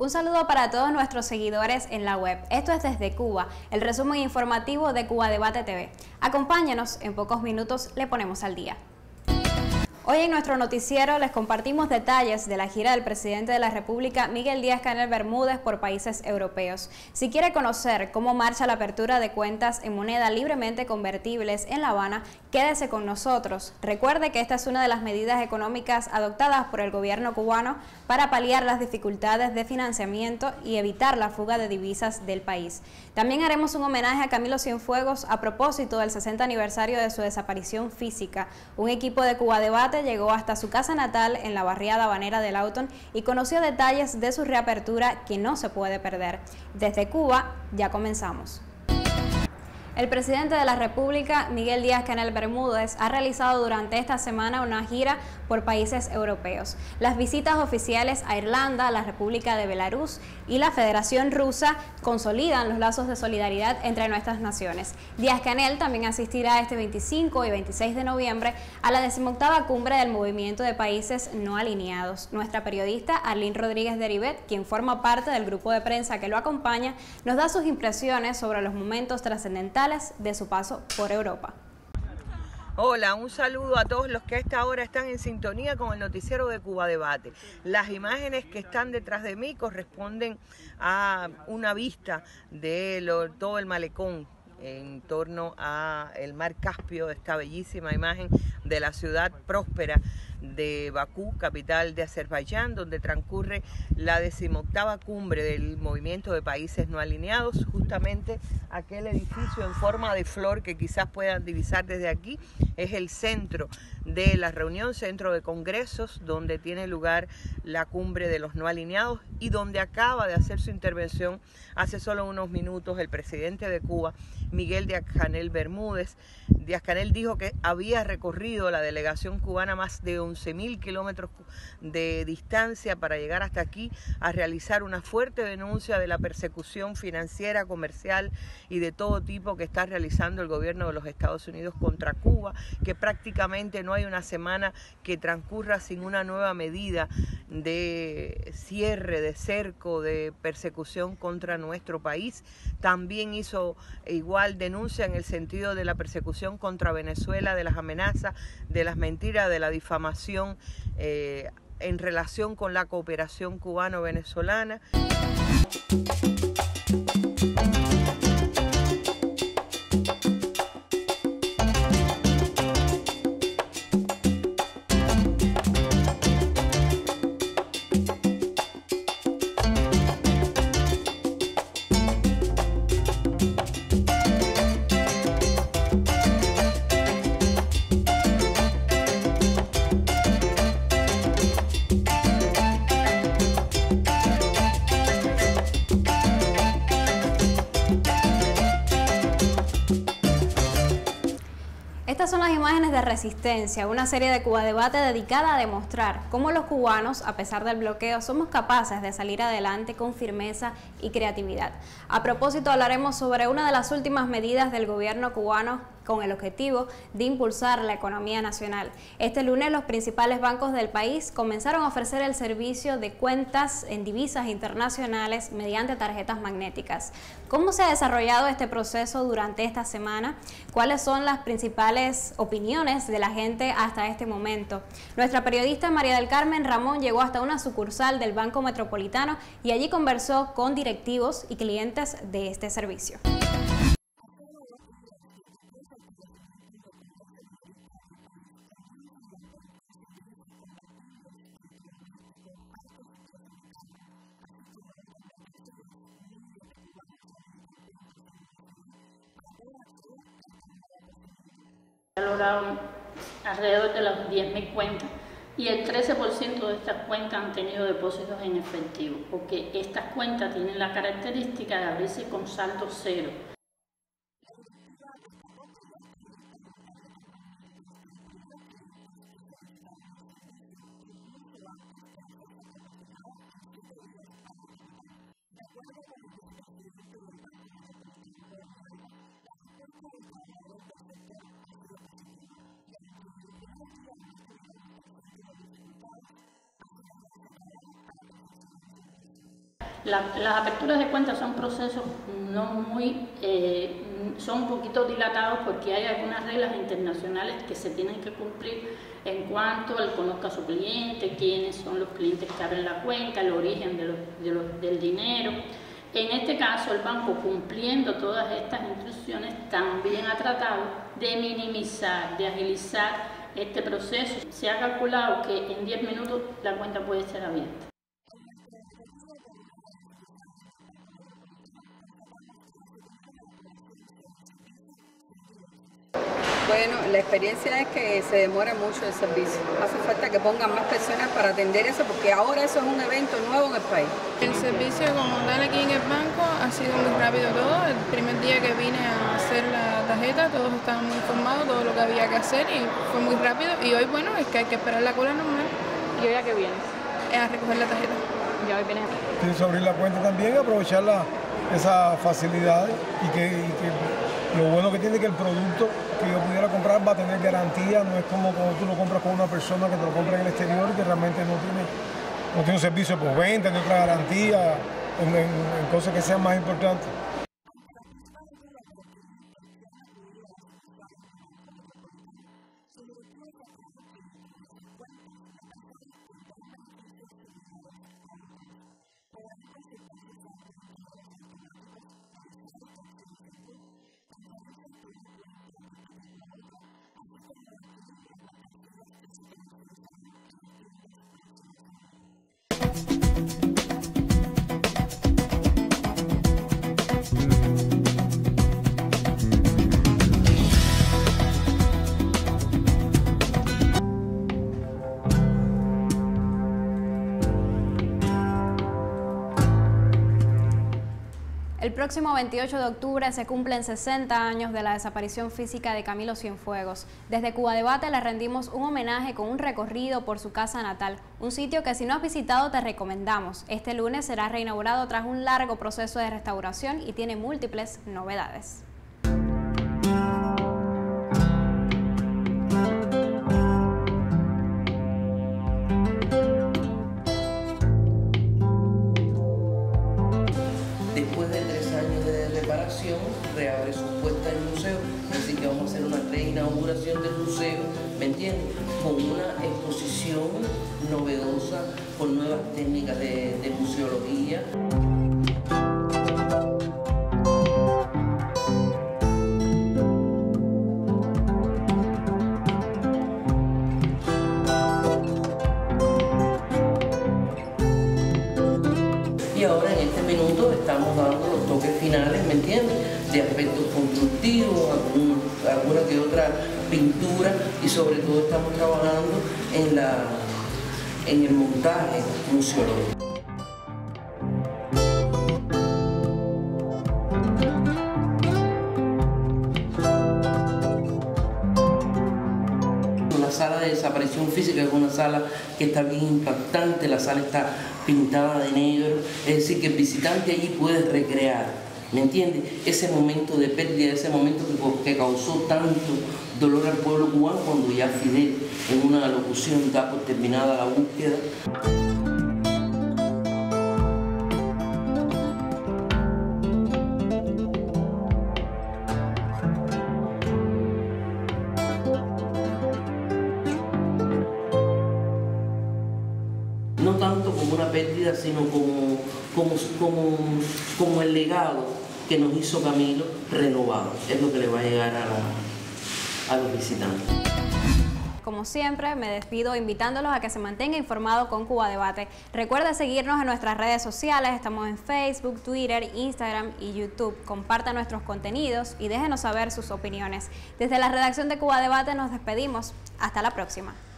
Un saludo para todos nuestros seguidores en la web. Esto es Desde Cuba, el resumen informativo de Cuba Debate TV. Acompáñenos, en pocos minutos le ponemos al día. Hoy en nuestro noticiero les compartimos detalles de la gira del presidente de la República, Miguel Díaz-Canel Bermúdez, por países europeos. Si quiere conocer cómo marcha la apertura de cuentas en moneda libremente convertibles en La Habana, quédese con nosotros. Recuerde que esta es una de las medidas económicas adoptadas por el gobierno cubano para paliar las dificultades de financiamiento y evitar la fuga de divisas del país. También haremos un homenaje a Camilo Cienfuegos a propósito del 60 aniversario de su desaparición física. Un equipo de Cuba Debate llegó hasta su casa natal en la barriada habanera de Lawton y conoció detalles de su reapertura que no se puede perder. Desde Cuba, ya comenzamos. El presidente de la República, Miguel Díaz-Canel Bermúdez, ha realizado durante esta semana una gira por países europeos. Las visitas oficiales a Irlanda, la República de Belarus y la Federación Rusa consolidan los lazos de solidaridad entre nuestras naciones. Díaz-Canel también asistirá este 25 y 26 de noviembre a la 18ª cumbre del Movimiento de Países No Alineados. Nuestra periodista Arlene Rodríguez de Heribet, quien forma parte del grupo de prensa que lo acompaña, nos da sus impresiones sobre los momentos trascendentales de su paso por Europa. Hola, un saludo a todos los que a esta hora están en sintonía con el noticiero de Cuba Debate. Las imágenes que están detrás de mí corresponden a una vista de todo el malecón en torno al mar Caspio, esta bellísima imagen de la ciudad próspera de Bakú, capital de Azerbaiyán, donde transcurre la 18ª cumbre del Movimiento de Países No Alineados. Justamente aquel edificio en forma de flor que quizás puedan divisar desde aquí es el centro de la reunión, centro de congresos, donde tiene lugar la cumbre de los no alineados y donde acaba de hacer su intervención hace solo unos minutos el presidente de Cuba, Miguel Díaz-Canel Bermúdez. Díaz-Canel dijo que había recorrido la delegación cubana más de 11.000 kilómetros de distancia para llegar hasta aquí a realizar una fuerte denuncia de la persecución financiera, comercial y de todo tipo que está realizando el gobierno de los Estados Unidos contra Cuba, que prácticamente no hay una semana que transcurra sin una nueva medida de cierre, de cerco, de persecución contra nuestro país. También hizo igual denuncia en el sentido de la persecución contra Venezuela, de las amenazas, de las mentiras, de la difamación en relación con la cooperación cubano-venezolana. Estas son las imágenes de Resistencia, una serie de Cuba Debate dedicada a demostrar cómo los cubanos, a pesar del bloqueo, somos capaces de salir adelante con firmeza y creatividad. A propósito, hablaremos sobre una de las últimas medidas del gobierno cubano con el objetivo de impulsar la economía nacional. Este lunes los principales bancos del país comenzaron a ofrecer el servicio de cuentas en divisas internacionales mediante tarjetas magnéticas. ¿Cómo se ha desarrollado este proceso durante esta semana? ¿Cuáles son las principales opiniones de la gente hasta este momento? Nuestra periodista María del Carmen Ramón llegó hasta una sucursal del Banco Metropolitano y allí conversó con directivos y clientes de este servicio. Ha logrado alrededor de las 10.000 cuentas y el 13% de estas cuentas han tenido depósitos en efectivo, porque estas cuentas tienen la característica de abrirse con saldo cero. Las aperturas de cuentas son procesos no muy, son un poquito dilatados porque hay algunas reglas internacionales que se tienen que cumplir en cuanto al conozca a su cliente, quiénes son los clientes que abren la cuenta, el origen del dinero. En este caso, el banco, cumpliendo todas estas instrucciones, también ha tratado de minimizar, de agilizar este proceso. Se ha calculado que en 10 minutos la cuenta puede ser abierta. Bueno, la experiencia es que se demora mucho el servicio. Hace falta que pongan más personas para atender eso, porque ahora eso es un evento nuevo en el país. El servicio como tal aquí en el banco ha sido muy rápido todo. El primer día que vine a hacer la tarjeta, todos estaban muy informados, todo lo que había que hacer y fue muy rápido. Y hoy, bueno, es que hay que esperar la cola normal. ¿Y hoy a qué vienes? A recoger la tarjeta. ¿Y hoy vienes? Tienes que abrir la cuenta también, aprovechar esas facilidades y que lo bueno que tiene que el producto que yo pudiera comprar va a tener garantía, no es como cuando tú lo compras con una persona que te lo compra en el exterior y que realmente no tiene un servicio de postventa, ni otra garantía en cosas que sean más importantes. El próximo 28 de octubre se cumplen 60 años de la desaparición física de Camilo Cienfuegos. Desde Cuba Debate le rendimos un homenaje con un recorrido por su casa natal, un sitio que si no has visitado te recomendamos. Este lunes será reinaugurado tras un largo proceso de restauración y tiene múltiples novedades. Después de 3 años de reparación, reabre sus puertas el museo, así que vamos a hacer una reinauguración del museo, ¿me entiendes? Con una exposición novedosa, con nuevas técnicas de museología. Y ahora en este minuto estamos dando los toques finales, ¿me entiendes? De aspectos constructivos, alguna que otra pintura y sobre todo estamos trabajando en el montaje museológico. La sala de desaparición física es una sala que está bien impactante, la sala está pintada de negro, es decir que el visitante allí puede recrear, ¿me entiendes? Ese momento de pérdida, ese momento que causó tanto dolor al pueblo cubano cuando ya Fidel en una locución da por terminada la búsqueda. No tanto como una pérdida, sino como el legado que nos hizo Camilo renovado. Es lo que le va a llegar a los visitantes. Como siempre, me despido invitándolos a que se mantenga informado con Cuba Debate. Recuerda seguirnos en nuestras redes sociales, estamos en Facebook, Twitter, Instagram y YouTube. Compartan nuestros contenidos y déjenos saber sus opiniones. Desde la redacción de Cuba Debate nos despedimos. Hasta la próxima.